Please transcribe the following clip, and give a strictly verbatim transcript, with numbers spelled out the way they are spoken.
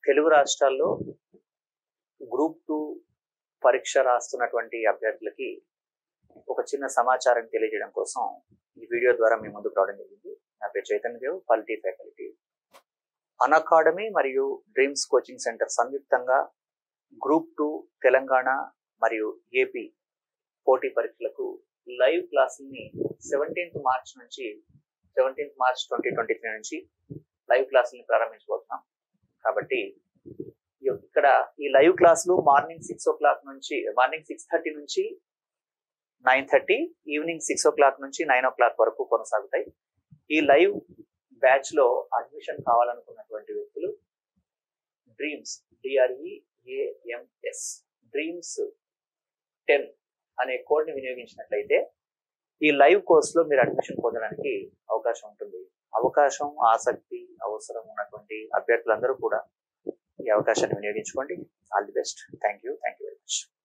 తెలుగు రాష్ట్రాల్లో group two పరీక్ష రాస్తున్నటువంటి అభ్యర్థులకి ఒక చిన్న సమాచారం తెలియజేయడం కోసం ఈ వీడియో ద్వారా మీ ముందుకు రావడం జరిగింది. నా పేరు Chaitanya Dev, polity faculty. Unacademy మరియు డ్రీమ్స్ కోచింగ్ సెంటర్ సంయుక్తంగా గ్రూప్ టూ తెలంగాణ మరియు ఏపీ పోటీ పరీక్షలకు లైవ్ క్లాసుల్ని సెవెంటీన్త్ మార్చ్ నుంచి seventeenth March twenty twenty three నుంచి లైవ్ క్లాసుల్ని ప్రారంభించబోతున్నాం. కాబట్టి ఇక్కడ ఈ లైవ్ క్లాసులు మార్నింగ్ సిక్స్ ఓ క్లాక్ నుంచి మార్నింగ్ సిక్స్ థర్టీ నుంచి nine thirty evening six o'clock నుంచి నైన్ ఓ క్లాక్ వరకు కొనసాగుతాయి. ఈ లైవ్ బ్యాచ్ లో అడ్మిషన్ కావాలనుకున్నటువంటి వ్యక్తులు డ్రీమ్స్ డిఆర్ఈఏఎంఎస్ డ్రీమ్స్ టెన్ అనే కోడ్ ని వినియోగించినట్లయితే ఈ లైవ్ కోర్స్ లో మీరు అడ్మిషన్ పొందడానికి అవకాశం ఉంటుంది. అవకాశం, ఆసక్తి, అవసరం ఉన్నటువంటి అభ్యర్థులందరూ కూడా ఈ అవకాశాన్ని వినియోగించుకోండి. All the best. Thank you thank you very much.